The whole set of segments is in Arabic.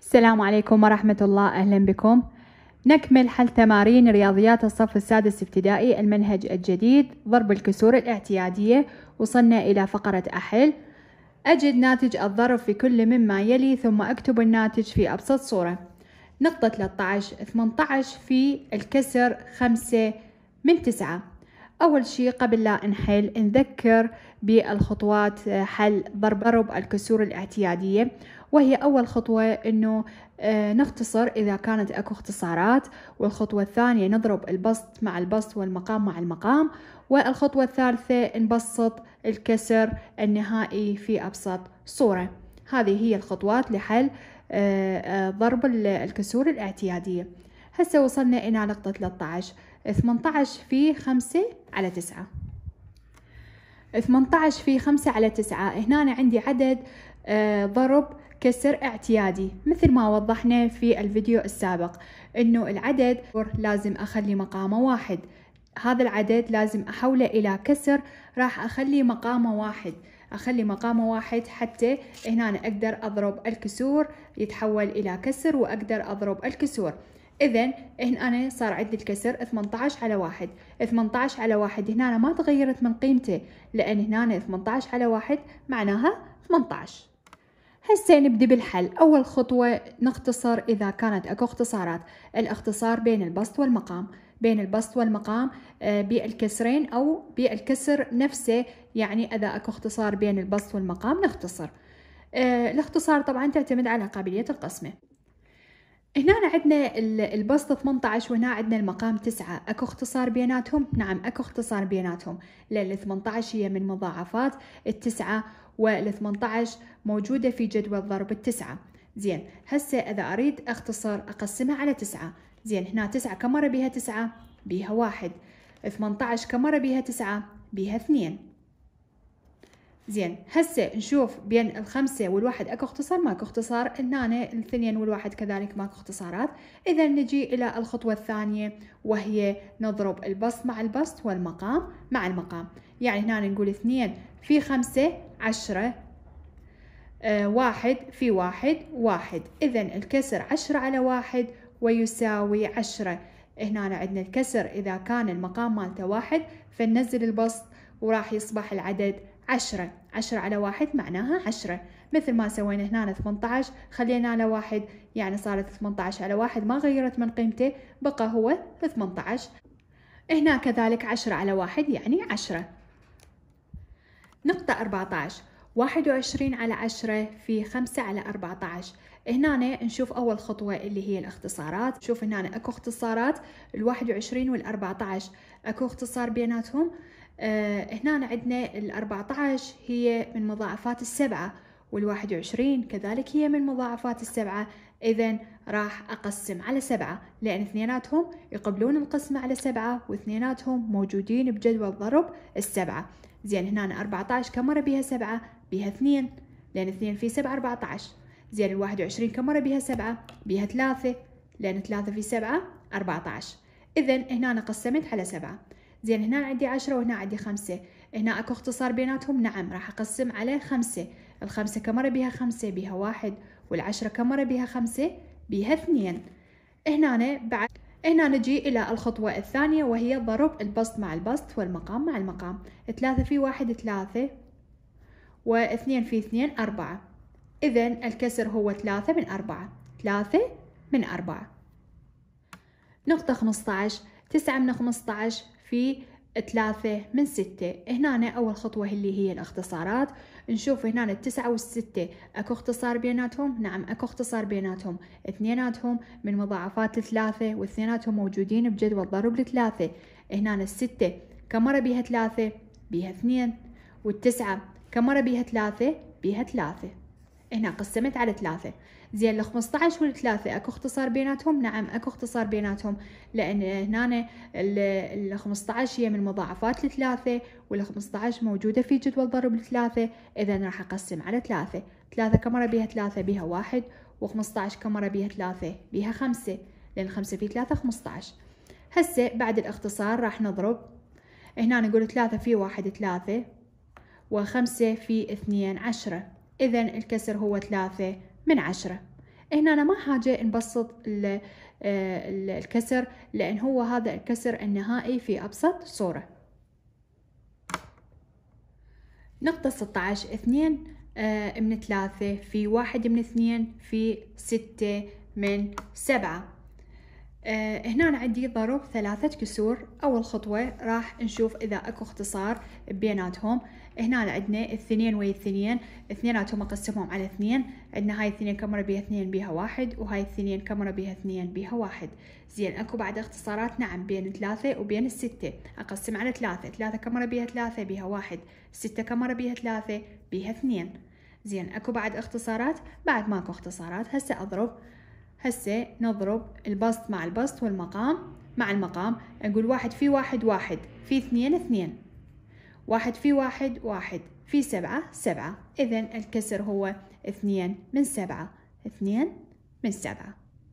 السلام عليكم ورحمة الله، أهلا بكم. نكمل حل تمارين رياضيات الصف السادس ابتدائي المنهج الجديد ضرب الكسور الاعتيادية. وصلنا إلى فقرة أحل. أجد ناتج الضرب في كل مما يلي ثم أكتب الناتج في أبسط صورة. نقطة 13 18 في الكسر 5 من 9. أول شيء قبل لا نحل نذكر بالخطوات حل ضرب الكسور الاعتيادية، وهي أول خطوة إنه نختصر إذا كانت أكو اختصارات، والخطوة الثانية نضرب البسط مع البسط والمقام مع المقام، والخطوة الثالثة نبسط الكسر النهائي في أبسط صورة. هذه هي الخطوات لحل ضرب الكسور الاعتيادية. هسه وصلنا إلى نقطة 13 18 في 5 على 9. 18 في 5 على 9 هنا عندي عدد ضرب كسر اعتيادي، مثل ما وضحنا في الفيديو السابق انه العدد لازم اخلي مقامه واحد. هذا العدد لازم احوله الى كسر، راح اخلي مقامه واحد حتى هنا اقدر اضرب الكسور يتحول الى كسر واقدر اضرب الكسور. إذن هنا أنا صار عندي الكسر 18 على 1. 18 على 1 هنا ما تغيرت من قيمته، لأن هنا 18 على 1 معناها 18. هسه نبدأ بالحل. أول خطوة نختصر إذا كانت أكو اختصارات. الاختصار بين البسط والمقام، بالكسرين أو بالكسر نفسه، يعني إذا أكو اختصار بين البسط والمقام نختصر. الاختصار طبعا تعتمد على قابلية القسمة. هنا عندنا البسط 18 وهنا عندنا المقام 9. اكو اختصار بيناتهم؟ نعم اكو اختصار بيناتهم، لان 18 هي من مضاعفات 9 وال18 موجودة في جدول ضرب 9. زين، هسه اذا اريد اختصر اقسمها على 9. زين، هنا 9 كم مرة بيها 9؟ بيها 1. 18 كم مرة بيها 9؟ بيها 2. زين، هسه نشوف بين الخمسة والواحد اكو اختصار؟ ماكو اختصار. هنا الاثنين والواحد كذلك ماكو اختصارات. اذا نجي الى الخطوة الثانية، وهي نضرب البسط مع البسط والمقام مع المقام. يعني هنا نقول 2 في 5 10، 1 في 1 1. اذا الكسر 10 على 1 ويساوي 10. هنا عندنا الكسر اذا كان المقام مالته 1 فننزل البسط وراح يصبح العدد 10. 10 على 1 معناها 10، مثل ما سوينا هنا 18 خلينا على 1 يعني صارت 18 على 1 ما غيرت من قيمته، بقى هو 18. هنا كذلك 10 على 1 يعني 10. نقطة 14 21 على 10 في 5 على 14. هنا نشوف أول خطوة اللي هي الاختصارات. شوف هنا أكو اختصارات، ال21 وال14 أكو اختصار بيناتهم. هنا عندنا ال14 هي من مضاعفات 7، وال21 كذلك هي من مضاعفات 7. إذن راح أقسم على 7، لأن اثنيناتهم يقبلون القسمة على 7 واثنيناتهم موجودين بجدول ضرب 7. زين، هنا 14 كم مرة بيها 7؟ بيها 2، لأن 2 في 7 14. زين، ال21 كم مرة بيها 7؟ بيها 3، لأن 3 في 7 14. إذن هنا قسمت على 7. زين، هنا عندي 10 وهنا عندي 5. هنا اكو اختصار بيناتهم؟ نعم، راح اقسم على 5. ال5 كم مرة بيها 5؟ بيها 1. وال10 كم مرة بيها 5؟ بيها 2. هنا نجي الى الخطوة الثانية، وهي ضرب البسط مع البسط والمقام مع المقام. 3 في 1 3، و2 في 2 4. اذن الكسر هو 3 من 4. 3 من 4. نقطة 15 9 من 15 في 3 من 6. هنا أول خطوة اللي هي الاختصارات. نشوف هنا 9 وال6 أكو اختصار بيناتهم؟ نعم أكو اختصار بيناتهم، اثنيناتهم من مضاعفات 3 واثنيناتهم موجودين بجدول ضرب 3. هنا 6 كم مرة بيها 3؟ بيها 2. وال9 كم مرة بيها 3؟ بيها 3. هنا قسمت على 3. زين، ال15 وال3 اكو اختصار بيناتهم؟ نعم اكو اختصار بيناتهم، لان هنا ال15 هي من مضاعفات 3 وال15 موجودة في جدول ضرب 3. اذا راح اقسم على 3. 3 كم مرة بيها 3؟ بيها 1. و15 كم مرة بيها 3؟ بيها 5، لان 5 في 3 15. هسه بعد الاختصار راح نضرب. هنا نقول 3 في 1 3، و5 في 2 10. إذن الكسر هو 3 من 10. هنا أنا ما حاجة نبسط الكسر، لأن هو هذا الكسر النهائي في أبسط صورة. نقطة 16 2 من 3 في 1 من 2 في 6 من 7. هنا أنا عندي ضرب 3 كسور. أول خطوة راح نشوف إذا أكو اختصار بيناتهم. هنا عندنا 2 ويا 2 اثنيناتهم أقسمهم على 2. عندنا هاي 2 كم مرة بيها 2 بيها 1، وهاي 2 كم مرة بيها 2 بيها 1. زين أكو بعد اختصارات؟ نعم، بين 3 وبين 6. أقسم على 3. 3 كم مرة بيها 3 بيها 1. 6 كم مرة بيها 3 بيها 2. زين أكو بعد اختصارات؟ بعد ماكو اختصارات. هسه نضرب البسط مع البسط والمقام مع المقام. نقول 1 في 1 1 في 2 2. 1 في 1 1 في 7 7. إذن الكسر هو 2 من 7. 2 من 7.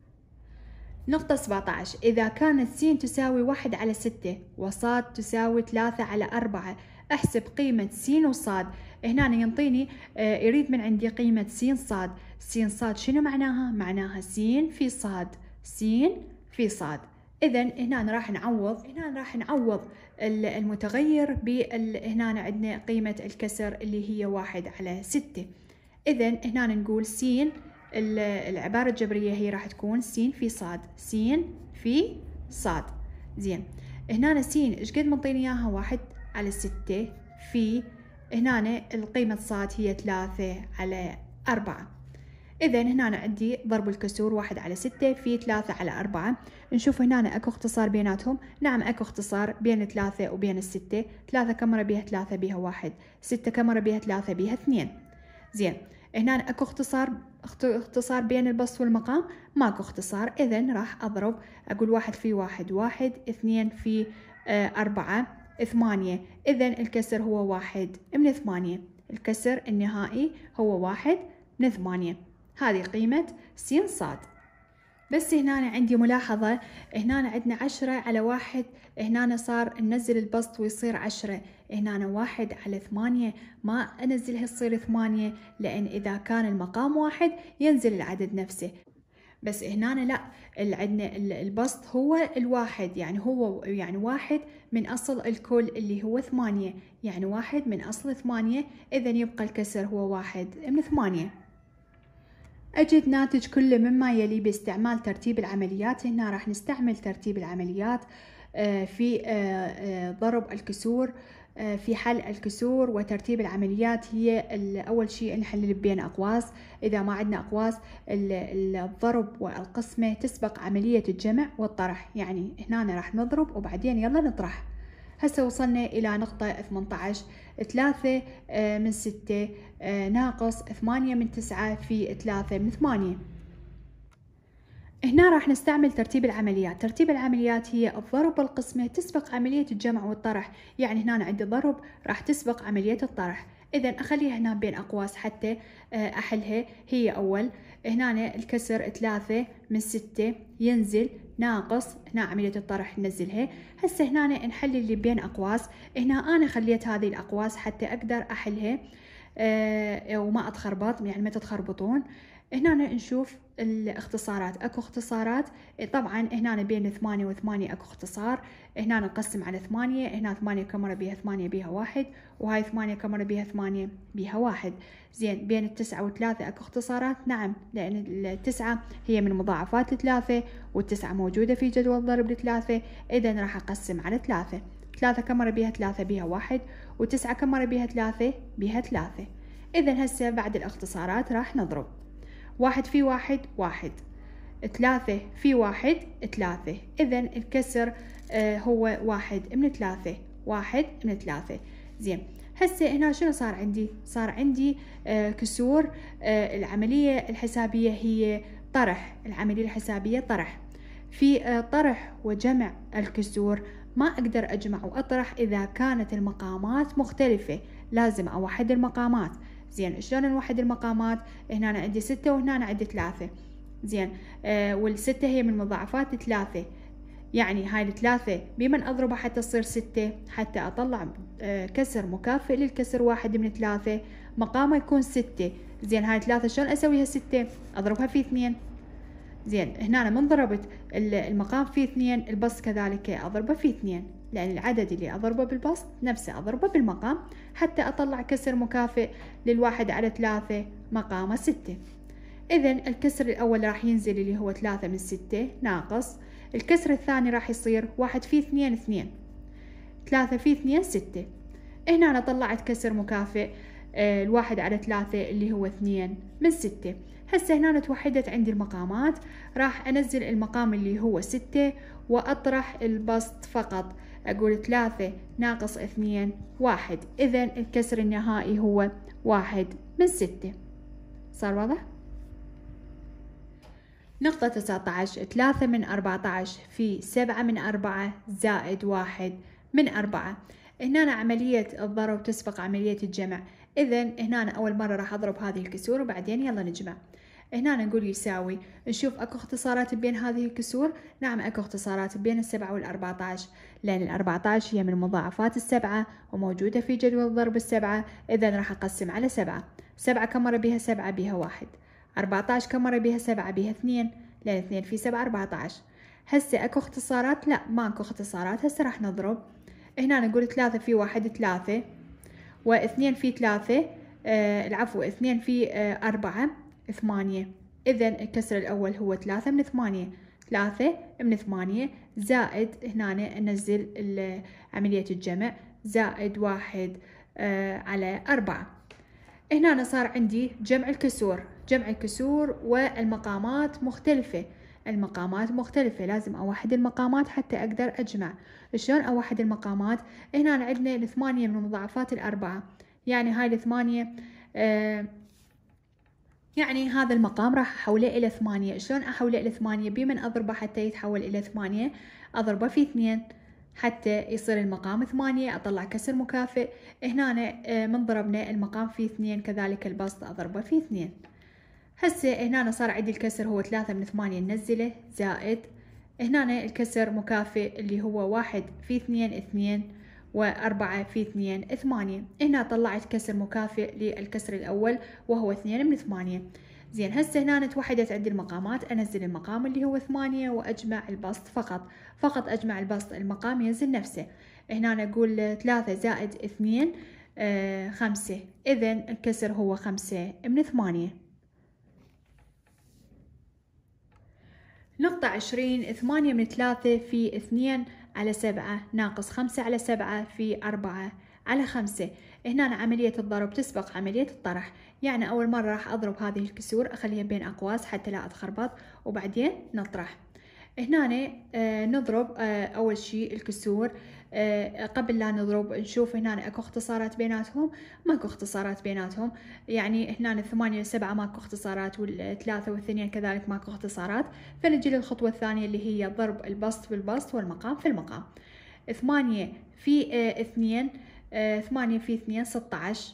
نقطة 17 إذا كانت س تساوي 1 على 6 وصاد تساوي 3 على 4 أحسب قيمة س وصاد. هنا ينطيني يريد من عندي قيمة س صاد. س صاد شنو معناها؟ معناها س في صاد. س في صاد. إذن هنا راح نعوض المتغير هنا عندنا قيمة الكسر اللي هي 1 على 6. إذن هنا نقول س، العبارة الجبرية هي راح تكون س في صاد. س في صاد. زين هنا س ايش قد منطيني اياها؟ 1 على 6 في هنا القيمة صاد هي 3 على 4. إذا هنا عندي ضرب الكسور 1 على 6 في 3 على 4. نشوف هنا أكو اختصار بيناتهم. نعم أكو اختصار بين 3 وبين 6. 3 كم مرة بيها 3 بيها 1. 6 كم مرة بيها 3 بيها 2. زين هنا أكو اختصار بين البسط والمقام؟ ماكو اختصار. إذن راح أضرب، أقول 1 في 1 1. 2 في 4 8. إذن الكسر هو 1 من 8. الكسر النهائي هو 1 من 8. هذه قيمة س صاد. بس هنا عندي ملاحظة. هنا عندنا 10 على 1. هنا صار ننزل البسط ويصير 10. هنا 1 على 8 ما أنزلها تصير 8، لأن إذا كان المقام 1 ينزل العدد نفسه. بس هنا لا، عندنا البسط هو الواحد، يعني هو يعني 1 من أصل الكل اللي هو 8، يعني 1 من أصل 8. إذن يبقى الكسر هو 1 من 8. أجد ناتج كل مما يلي باستعمال ترتيب العمليات. هنا راح نستعمل ترتيب العمليات في ضرب الكسور، في حل الكسور. وترتيب العمليات هي أول شيء نحلل بين أقواس. إذا ما عندنا أقواس، الضرب والقسمة تسبق عملية الجمع والطرح. يعني هنا راح نضرب وبعدين يلا نطرح. هسه وصلنا إلى نقطة 18. 3 من 6 ناقص 8 من 9 في 3 من 8. هنا راح نستعمل ترتيب العمليات. ترتيب العمليات هي الضرب والقسمة تسبق عملية الجمع والطرح. يعني هنا عندي ضرب راح تسبق عملية الطرح. إذن أخليها هنا بين أقواس حتى أحلها. هي أول هنا الكسر 3 من 6 ينزل ناقص، هنا عملية الطرح ننزلها. هسه هنا نحل اللي بين أقواس. هنا أنا خليت هذه الأقواس حتى أقدر أحلها وما أتخربط، يعني ما تتخربطون. هنا نشوف الاختصارات. اكو اختصارات طبعا هنا بين 8 و8 اكو اختصار. هنا نقسم على 8. هنا 8 كم مرة بيها 8 بيها 1، وهاي 8 كم مرة بيها 8 بيها 1. زين بين 9 و3 اكو اختصارات. نعم، لان 9 هي من مضاعفات 3 و9 موجودة في جدول ضرب 3. اذا راح اقسم على 3. 3 كم مرة بيها 3 بيها 1، و9 كم مرة بيها 3 بيها 3. اذا هسه بعد الاختصارات راح نضرب 1 في 1 1، 3 في 1 3. إذن الكسر هو 1 من 3. 1 من 3. زين هسه هنا شنو صار عندي؟ صار عندي كسور. العملية الحسابية هي طرح. العملية الحسابية طرح. في طرح وجمع الكسور ما أقدر أجمع وأطرح إذا كانت المقامات مختلفة. لازم أوحد المقامات. زين شلون نوحد المقامات؟ هنا أنا عندي 6 وهنا أنا عندي 3. زين وال6 هي من مضاعفات 3، يعني هاي ال3 بمن أضربها حتى تصير 6 حتى أطلع كسر مكافئ للكسر 1 من 3 مقامه يكون 6. زين هاي 3 شلون اسويها 6؟ اضربها في 2. زين هنا من ضربت المقام في 2 البسط كذلك اضربه في 2، لان العدد اللي اضربه بالبسط نفسه اضربه بالمقام حتى اطلع كسر مكافئ للواحد على 3 مقامه 6. اذا الكسر الاول راح ينزل اللي هو 3 من 6 ناقص الكسر الثاني راح يصير 1 في 2 2، 3 في 2 6. هنا أنا طلعت كسر مكافئ الواحد على 3 اللي هو 2 من 6. هسه هنا توحدت عندي المقامات، راح أنزل المقام اللي هو 6 وأطرح البسط فقط، أقول 3 ناقص 2 1. إذا الكسر النهائي هو 1 من 6. صار واضح؟ نقطة 19 3 من 14 في 7 من 4 زائد 1 من 4. هنا عملية الضرب تسبق عملية الجمع، إذا هنا أول مرة راح أضرب هذه الكسور وبعدين يلا نجمع. هنا نقول يساوي، نشوف أكو اختصارات بين هذه الكسور. نعم أكو اختصارات بين 7 وال14، لأن ال14 هي من مضاعفات 7 وموجودة في جدول ضرب 7. إذا راح أقسم على 7. 7 كم مرة بيها 7 بيها 1. 14 كم مرة بيها 7 بيها 2، لأن 2 في 7 14. هسه أكو اختصارات؟ لا ماكو اختصارات. هسه راح نضرب. هنا نقول 3 في 1 3 و2 في 3 العفو 2 في 4 8. إذا الكسر الأول هو 3 من 8، 3 من 8 زائد هنا ننزل عملية الجمع زائد 1 على 4. هنا صار عندي جمع الكسور. جمع الكسور والمقامات مختلفة. المقامات مختلفة، لازم أوحد المقامات حتى أقدر أجمع. شلون أوحد المقامات؟ هنا عندنا الثمانية من مضاعفات الأربعة، يعني هاي الثمانية يعني هذا المقام راح أحوله إلى 8. شلون أحوله إلى 8؟ بمن أضربه حتى يتحول إلى 8؟ أضربه في 2 حتى يصير المقام 8. أطلع كسر مكافئ. هنا من ضربنا المقام في 2 كذلك البسط أضربه في 2. هسه هنا صار عندي الكسر هو 3 من 8 ننزله زائد هنا الكسر مكافئ اللي هو 1 في 2 2 و4 في 2 8. هنا طلعت كسر مكافئ للكسر الأول وهو 2 من 8. زين هسه هنا توحدت عندي المقامات، أنزل المقام اللي هو 8 وأجمع البسط فقط أجمع البسط، المقام ينزل نفسه. هنا نقول 3 زائد 2 5. إذا الكسر هو 5 من 8. نقطة 20 8 من 3 في 2 على 7 ناقص 5 على 7 في 4 على 5. هنا عملية الضرب تسبق عملية الطرح، يعني أول مرة راح أضرب هذه الكسور أخليها بين أقواس حتى لا أتخربط وبعدين نطرح. هنا نضرب أول شيء الكسور. قبل لا نضرب نشوف هنا اكو اختصارات بيناتهم، ماكو اختصارات بيناتهم، يعني هنا 8 و7 ماكو اختصارات، وال3 و2 كذلك ماكو اختصارات. فنجي للخطوة الثانية اللي هي ضرب البسط بالبسط والمقام في المقام. 8 في 2 8 في 2 16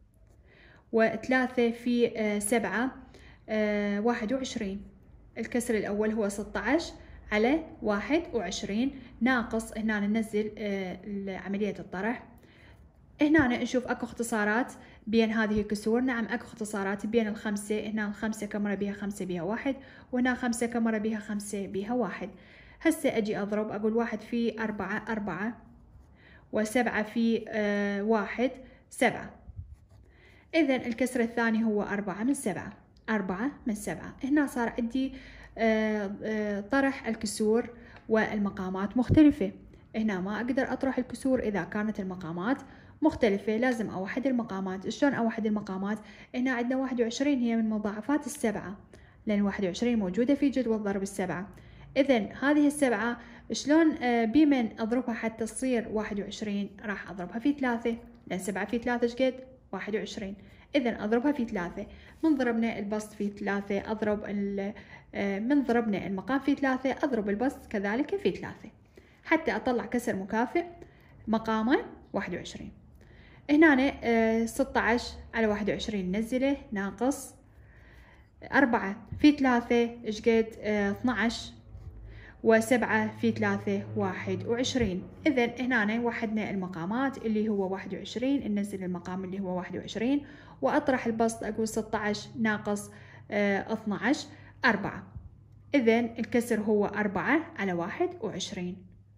و3 في 7 21. الكسر الأول هو 16 على 21 ناقص هنا ننزل عملية الطرح. هنا نشوف اكو اختصارات بين هذه الكسور. نعم اكو اختصارات بين الخمسة. هنا الخمسة كمرة بيها 5 بيها 1، وهنا 5 كمرة بيها 5 بيها 1. هسه اجي اضرب، اقول 1 في 4 4 و7 في 1 7. اذا الكسر الثاني هو 4 من 7. 4 من 7. هنا صار عندي طرح الكسور والمقامات مختلفة. هنا ما أقدر أطرح الكسور إذا كانت المقامات مختلفة، لازم أوحد المقامات. شلون أوحد المقامات؟ هنا عندنا 21 هي من مضاعفات السبعة، لأن 21 موجودة في جدول ضرب السبعة. إذا هذه السبعة شلون بمن أضربها حتى تصير 21؟ راح أضربها في 3، لأن 7 في 3 شقد 21. إذا أضربها في 3. من ضربنا البسط في 3 أضرب من ضربنا المقام في 3 أضرب البسط كذلك في 3 حتى أطلع كسر مكافئ مقامه 21. هنا 16 على 21 ننزله ناقص 4 في 3 شقد 12 و7 في 3 21. إذن هنا وحدنا المقامات اللي هو 21. ننزل المقام اللي هو 21 وأطرح البسط، أقول 16 ناقص 12 4. إذن الكسر هو 4 على 21.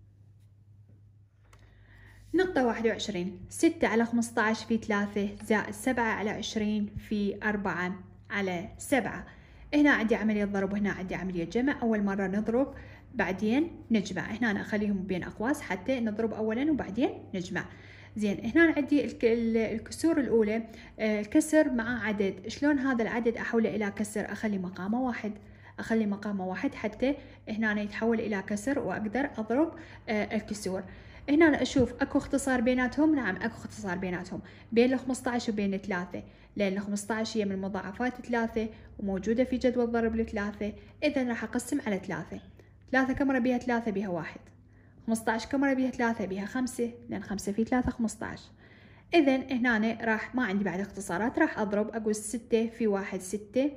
نقطة 21. 6 على 15 في 3 زائد 7 على 20 في 4 على 7. هنا عندي عملية ضرب وهنا عندي عملية جمع. أول مرة نضرب بعدين نجمع. هنا أخليهم بين أقواس حتى نضرب أولا وبعدين نجمع. زين، هنا عندي الكسور الأولى الكسر مع عدد. شلون هذا العدد أحوله إلى كسر؟ أخلي مقامه واحد، أخلي مقامه واحد حتى هنا يتحول إلى كسر وأقدر أضرب الكسور. هنا أشوف أكو اختصار بيناتهم. نعم أكو اختصار بيناتهم، بين ال 15 وبين 3، لأن 15 هي من مضاعفات 3 وموجودة في جدول ضرب ل3. إذا راح أقسم على 3. 3 كم مرة بيها 3 بيها 1. 15 كم مرة بيها 3 بيها 5، لأن 5 في 3 15. إذا هنا راح ما عندي بعد اختصارات، راح أضرب أقول 6 في 1 6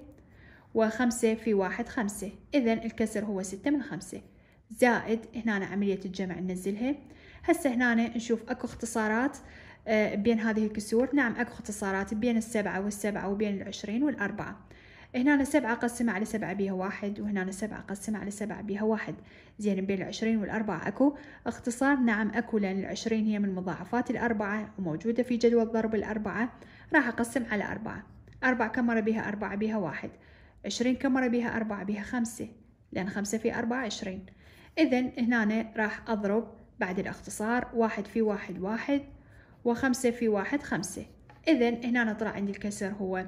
و5 في 1 5. إذا الكسر هو 6 من 5 زائد هنا عملية الجمع ننزلها. هسه هنا نشوف أكو اختصارات بين هذه الكسور. نعم أكو اختصارات بين 7 والسبعة وبين 20 وال4. هنا 7 أقسمها على 7 بيها 1، وهنا 7 أقسمها على 7 بيها 1. زين، بين 20 وال4 أكو اختصار. نعم أكو، لأن 20 هي من مضاعفات 4 وموجودة في جدول ضرب 4. راح أقسم على 4. 4 كم مرة بيها 4 بيها 1. 20 كم مرة بيها 4 بيها 5، لأن 5 في 4 20. إذا هنا راح أضرب بعد الاختصار 1 في 1 1 و5 في 1 5. إذا هنا طلع عندي الكسر هو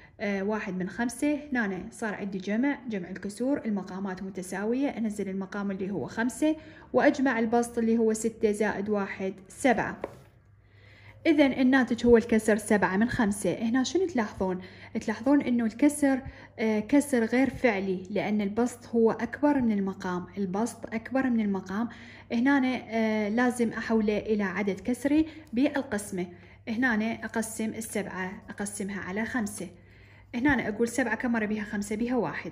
1 من 5. هنا صار عندي جمع الكسور، المقامات متساوية. أنزل المقام اللي هو 5 وأجمع البسط اللي هو 6 زائد 1 7. إذا الناتج هو الكسر 7 من 5. هنا شنو تلاحظون؟ تلاحظون إنه الكسر كسر غير فعلي، لأن البسط هو أكبر من المقام. البسط أكبر من المقام. هنا لازم أحوله إلى عدد كسري بالقسمة. هنا أقسم 7 أقسمها على 5. هنا أقول 7 كم مرة بيها 5 بيها 1.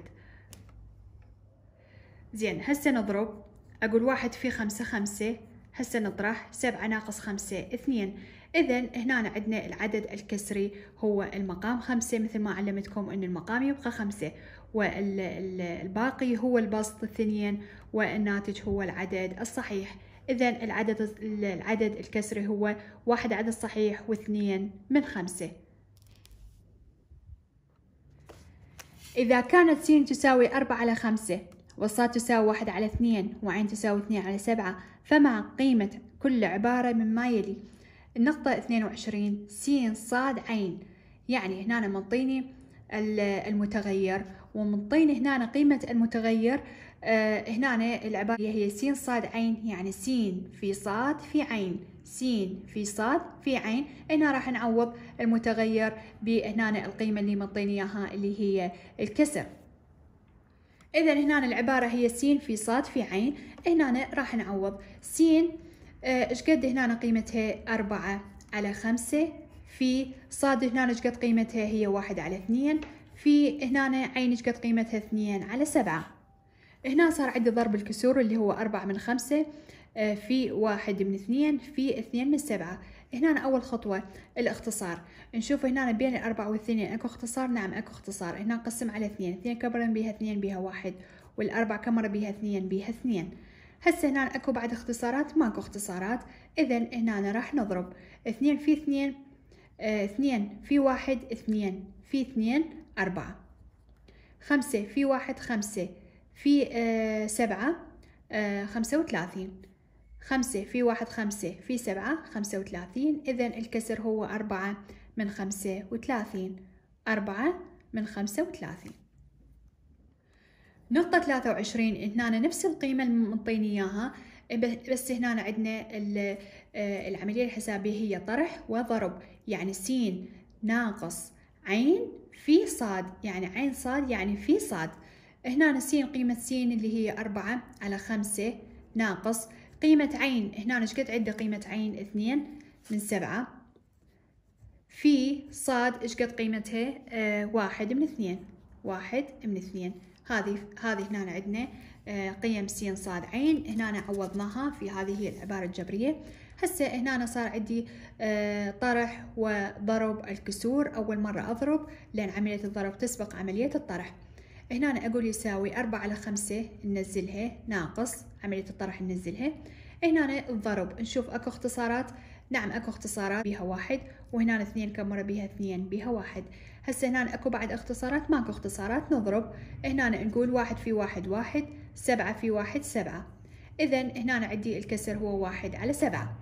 زين، هسه نضرب. أقول 1 في 5 5. هسه نطرح 7 ناقص 5 2. إذا هنا عندنا العدد الكسري هو المقام 5، مثل ما علمتكم أن المقام يبقى 5، والباقي هو البسط 2، والناتج هو العدد الصحيح. إذا العدد الكسري هو 1 عدد صحيح و2 من 5. إذا كانت س تساوي 4 على 5 والص تساوي 1 على 2 وعين تساوي 2 على 7، فمع قيمة كل عبارة مما يلي. النقطة 22 س ص عين. يعني هنا منطيني المتغير ومنطيني هنا قيمة المتغير. هنا العبارة هي س ص عين، يعني س في ص في عين، س في ص في عين. هنا راح نعوض المتغير بهنا القيمة اللي منطيني اياها اللي هي الكسر. إذا هنا العبارة هي س في ص في عين. هنا راح نعوض س ايش قد هنا قيمتها 4 على 5 في صاد هنا ايش قد قيمتها هي 1 على 2 في هنا عين ايش قد قيمتها 2 على 7. هنا صار عندي ضرب الكسور اللي هو 4 من 5 في 1 من 2 في 2 من 7. هنا أول خطوة الاختصار. نشوف هنا بين 4 و2 اكو اختصار. نعم اكو اختصار. هنا نقسم على 2. 2 كم مرة بيها 2 بيها 1، وال4 كم مرة بيها 2 بيها 2. هسه هنا اكو بعد اختصارات؟ ماكو اختصارات. إذا هنا راح نضرب 2 في 2 2 في 1 2 في 2 4. 5 في 1 5 في 7 35. 5 في 1 5 في 7 35. إذا الكسر هو 4 من 35. 4 من 35. نقطة 23 هنا نفس القيمة اللي منطيني إياها، بس هنا عندنا العملية الحسابية هي طرح وضرب. يعني س ناقص عين في صاد، يعني عين صاد يعني في صاد. هنا س قيمة س اللي هي 4 على 5 ناقص قيمة عين. هنا ايش قد عندي قيمة عين 2 من 7 في صاد ايش قد قيمتها 1 من 2. 1 من 2. هذه هنا عندنا قيم س ص ع، هنا عوضناها في هذه هي العبارة الجبرية. هسه هنا صار عندي طرح وضرب الكسور. أول مرة أضرب لأن عملية الضرب تسبق عملية الطرح. هنا أقول يساوي 4/5 ننزلها ناقص عملية الطرح ننزلها. هنا الضرب نشوف أكو اختصارات. نعم أكو اختصارات بيها 1، وهنا 2 كم مرة بيها 2 بيها 1. هسه هنا أكو بعد اختصارات؟ ماكو اختصارات. نضرب هنا نقول 1 في 1 1، 7 في 1 7. إذا هنا عندي الكسر هو 1/7.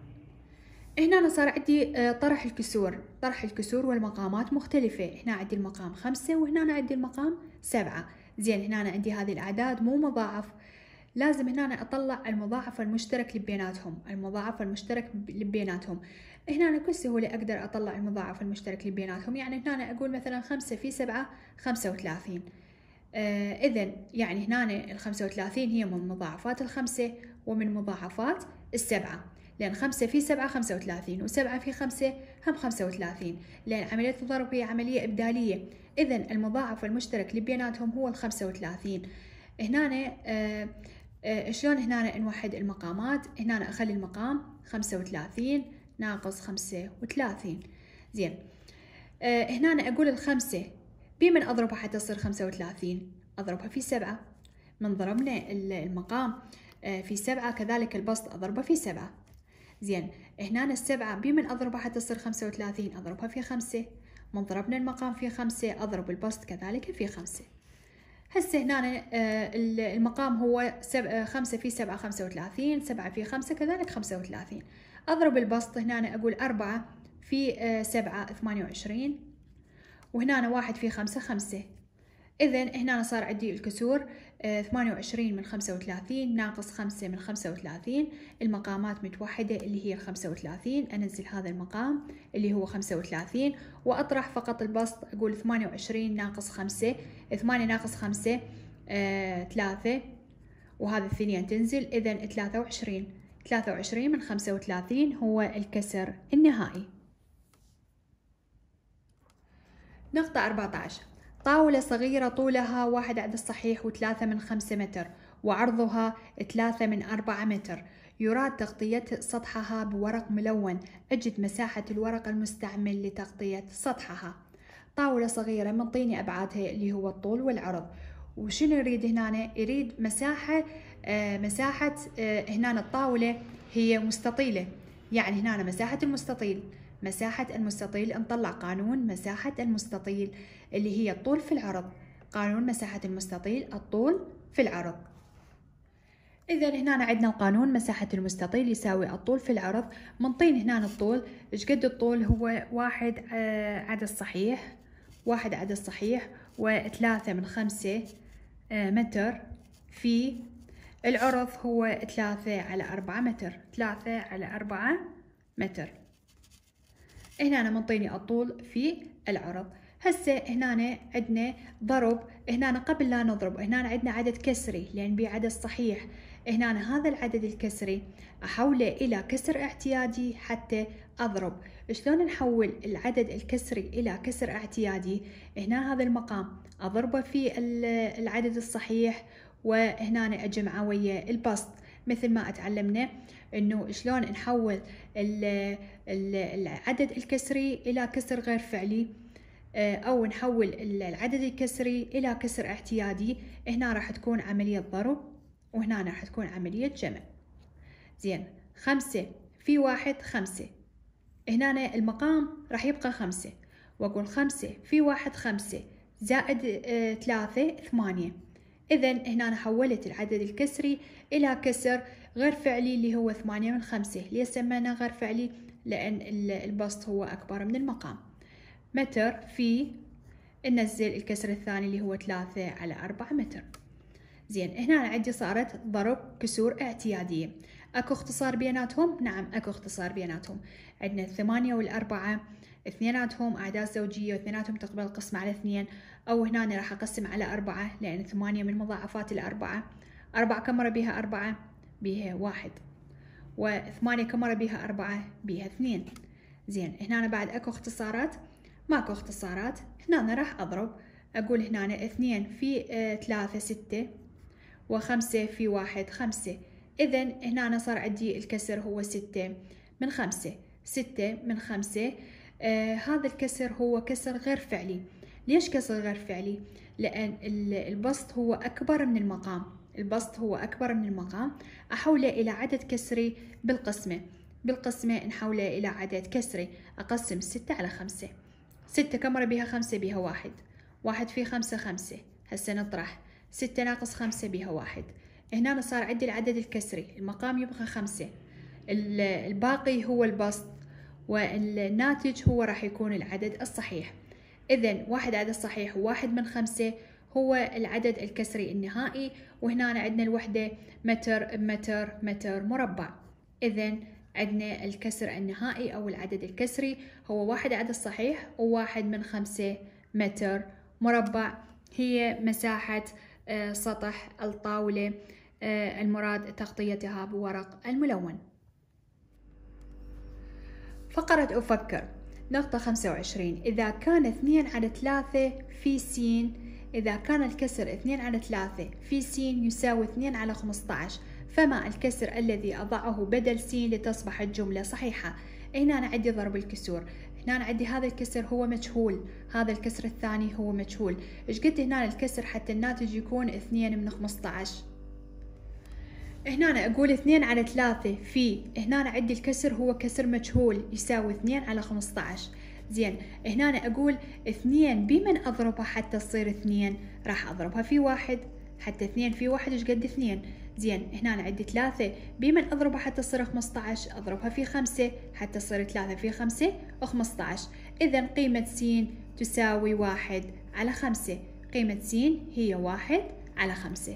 هنا صار عندي طرح الكسور. طرح الكسور والمقامات مختلفة. هنا عندي المقام 5 وهنا عندي المقام 7. زين هنا عندي هذه الأعداد مو مضاعف، لازم هنا أطلع المضاعف المشترك اللي بيناتهم. المضاعف المشترك اللي بيناتهم هنا بكل سهولة أقدر أطلع المضاعف المشترك اللي بيناتهم. يعني هنا أقول مثلا 5 في 7 35. إذن يعني هنا 35 هي من مضاعفات 5 ومن مضاعفات 7، لأن 5 في 7 35 و7 في 5 هم 35، لأن عملية الضرب هي عملية إبدالية. إذن المضاعف المشترك اللي بيناتهم هو 35. هنا شلون هنا نوحد المقامات؟ هنا أخلي المقام 35 ناقص 35. زين هنا أقول الخمسة بمن أضربها حتى تصير 35؟ أضربها في 7. من ضربنا المقام في 7 كذلك البسط أضربه في 7. زين هنا 7 بمن أضربها حتى تصير 35؟ أضربها في 5. من ضربنا المقام في 5 أضرب البسط كذلك في 5. هسه هنا المقام هو 5 في 7 35، 7 في 5 كذلك 35. أضرب البسط هنا أقول 4 في 7 28، وهنا 1 في 5 5. إذن هنا صار عندي الكسور 28 من 35 ناقص 5 من 35. المقامات متوحدة اللي هي 35. أنزل هذا المقام اللي هو 35 وأطرح فقط البسط. أقول 28 ناقص 5، 8 ناقص 5 3، وهذا الثنين تنزل. إذن 23. 23 من 35 هو الكسر النهائي. نقطة 14. طاولة صغيرة طولها 1 عدد صحيح و3 من 5 متر وعرضها 3 من 4 متر. يراد تغطية سطحها بورق ملون. أجد مساحة الورق المستعمل لتغطية سطحها. طاولة صغيرة منطيني أبعادها اللي هو الطول والعرض. وشنو يريد هنا؟ يريد مساحة هنا الطاولة هي مستطيلة، يعني هنا مساحة المستطيل. مساحة المستطيل نطلع قانون مساحة المستطيل اللي هي الطول في العرض. قانون مساحة المستطيل الطول في العرض. إذا هنا عندنا القانون مساحة المستطيل يساوي الطول في العرض. منطين هنا الطول. إيش قد الطول؟ هو 1 عدد صحيح، 1 عدد صحيح و3 من 5 متر، في العرض هو 3/4 متر. 3/4 متر. هنا منطيني الطول في العرض. هسه هنا عندنا ضرب. هنا قبل لا نضرب هنا عندنا عدد كسري لأن بيه عدد صحيح. هنا هذا العدد الكسري أحوله إلى كسر اعتيادي حتى أضرب. شلون نحول العدد الكسري إلى كسر اعتيادي؟ هنا هذا المقام أضربه في العدد الصحيح وهنا أجمعه ويا البسط، مثل ما اتعلمنا انه شلون نحول العدد الكسري الى كسر غير فعلي، او نحول العدد الكسري الى كسر اعتيادي. هنا راح تكون عملية ضرب وهنا راح تكون عملية جمع. زين 5 في 1 5. هنا المقام راح يبقى 5 واقول 5 في 1 5 زائد 3 8. إذن هنا حولت العدد الكسري إلى كسر غير فعلي اللي هو 8 من 5. ليه سميناه غير فعلي؟ لأن البسط هو أكبر من المقام. متر في ننزل الكسر الثاني اللي هو 3/4 متر. زين هنا عندي صارت ضرب كسور اعتيادية. أكو اختصار بيناتهم؟ نعم أكو اختصار بيناتهم. عندنا 8 و4 اثنيناتهم أعداد زوجية واثنيناتهم تقبل القسم على 2، أو هنا راح أقسم على 4 لأن 8 من مضاعفات 4. 4 كم مرة بيها 4؟ بيها 1. و8 كم مرة بيها 4؟ بيها 2. زين هنا بعد أكو اختصارات؟ ماكو اختصارات. هنا راح أضرب أقول هنا 2 في 3 6 و5 في 1 5. إذا هنا صار عندي الكسر هو 6 من 5. 6 من 5. هذا الكسر هو كسر غير فعلي. ليش كسر غير فعلي؟ لأن البسط هو أكبر من المقام. البسط هو أكبر من المقام. أحوله إلى عدد كسري بالقسمة. بالقسمة نحوله إلى عدد كسري. أقسم 6 على 5. 6 كم بيها 5 بيها 1. 1 في 5 5. هسه نطرح 6 ناقص 5 بيها 1. هنا صار عندي العدد الكسري. المقام يبقى 5. الباقي هو البسط، والناتج هو راح يكون العدد الصحيح. إذن 1 عدد صحيح و1 من 5 هو العدد الكسري النهائي. وهنا عندنا الوحدة متر بمتر متر مربع. إذن عندنا الكسر النهائي أو العدد الكسري هو 1 عدد صحيح و1 من 5 متر مربع. هي مساحة سطح الطاولة المراد تغطيتها بورق الملون. فقرة أفكر. نقطة 25. إذا كان 2 على 3 في س، إذا كان الكسر 2 على 3 في س يساوي 2 على 15، فما الكسر الذي أضعه بدل س لتصبح الجملة صحيحة؟ هنا أنا عندي ضرب الكسور. هنا أنا عندي هذا الكسر هو مجهول، هذا الكسر الثاني هو مجهول. إيش قلت هنا الكسر حتى الناتج يكون 2 من 15؟ هنا أنا أقول 2 على 3 في، هنا أنا عندي الكسر هو كسر مجهول يساوي 2 على 15. زين، هنا أنا أقول 2 بمن أضربها حتى تصير 2؟ راح أضربها في 1 حتى 2 في 1 إيش قد 2. زين، هنا أنا عندي 3 بمن أضربها حتى تصير 15؟ أضربها في 5 حتى تصير 3 في 5 15. إذا قيمة س تساوي 1 على 5. قيمة س هي 1 على 5.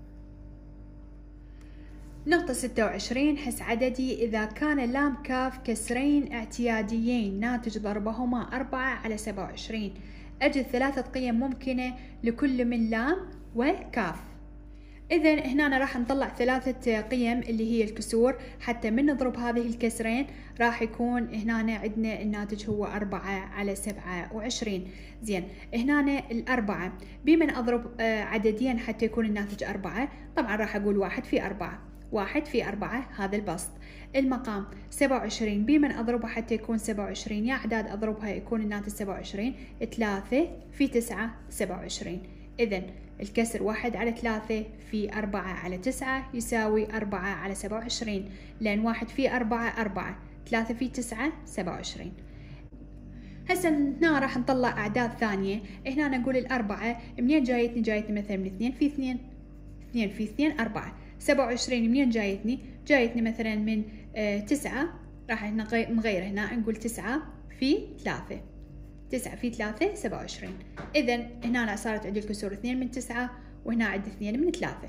نقطة 26. حس عددي. إذا كان لام كاف كسرين اعتياديين ناتج ضربهما 4 على 27، أجد 3 قيم ممكنة لكل من لام وكاف. إذن هنا راح نطلع 3 قيم اللي هي الكسور. حتى من نضرب هذه الكسرين راح يكون هنا عندنا الناتج هو 4 على 27. زين، هنا الأربعة بمن أضرب عددين حتى يكون الناتج 4؟ طبعا راح أقول 1 في 4. 1 في 4 هذا البسط. المقام 27 بمن أضربها حتى يكون 27؟ يا أعداد أضربها يكون الناتج 27. 3 في 9 27. إذن الكسر 1 على 3 في 4 على 9 يساوي 4 على 27، لأن 1 في 4 4، 3 في 9 27. هسه هنا راح نطلع أعداد ثانية. هنا نقول الأربعة منين جايتني؟ جايتني مثلا من 2 في 2. 2 في 2 4. 27 منين جايتني؟ جايتني مثلا من 9. راح نغير هنا نقول 9 في 3. 9 في 3 27. إذن هنا صارت عندي الكسور 2 من 9 وهنا عندي 2 من 3.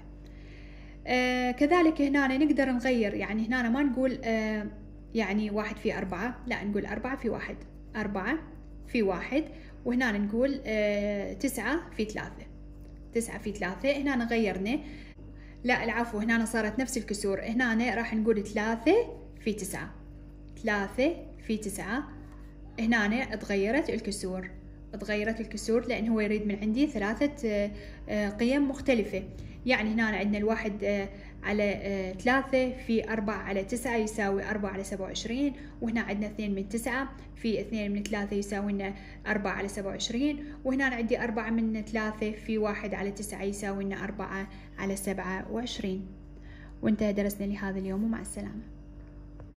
كذلك هنا نقدر نغير، يعني هنا ما نقول يعني 1 في 4، لا نقول 4 في 1. 4 في 1. وهنا نقول 9 في 3. 9 في 3. هنا غيرنا، لا العفو، هنا صارت نفس الكسور. هنا راح نقول 3 في 9. 3 في 9. هنا تغيرت الكسور. تغيرت الكسور لأن هو يريد من عندي 3 قيم مختلفة. يعني هنا عندنا الواحد على 3 في 4 على 9 يساوي 4 على 27. وهنا عندنا 2 من 9 في 2 من 3 يساوي لنا 4 على 27. وهنا عندي 4 من 3 في 1 على 9 يساوي لنا 4 على 27. وانتهى درسنا لهذا اليوم، ومع السلامة.